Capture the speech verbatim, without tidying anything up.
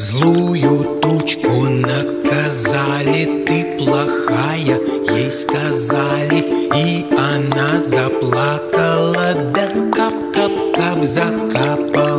Злую тучку наказали, ты плохая, ей сказали, и она заплакала, да кап-кап-кап закапала.